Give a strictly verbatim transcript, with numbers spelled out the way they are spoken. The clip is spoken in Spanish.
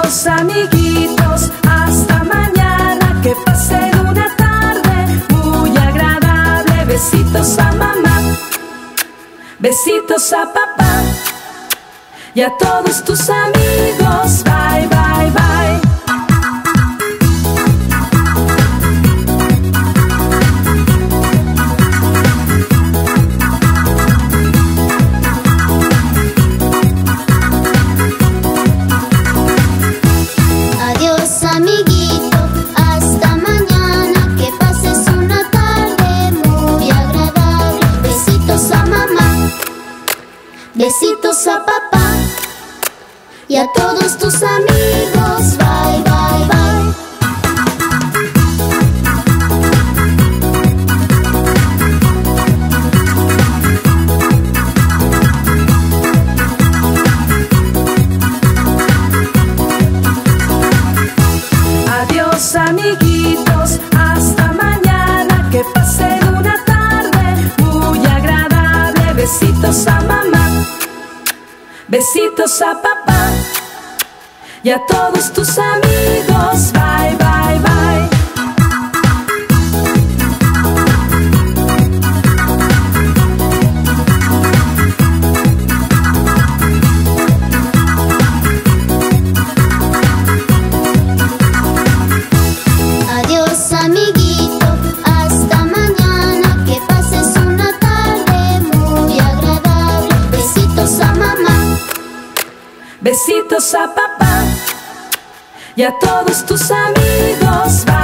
Adiós, amiguitos, hasta mañana, que pasen una tarde muy agradable. Besitos a mamá, besitos a papá y a todos tus amigos. Bye, bye, bye. Adiós, amiguito, hasta mañana, que pases una tarde muy agradable. Besitos a mamá, besitos a papá y a todos tus amigos. Bye, bye, bye. Adiós, amiguitos, hasta mañana, que pasen una tarde muy agradable. Besitos a mamá, besitos a papá y a todos tus amigos. Bye, bye, bye. Adiós, amiguito, hasta mañana, que pases una tarde muy agradable. Besitos a mamá, Besitos a papá y a todos tus amigos. Bye.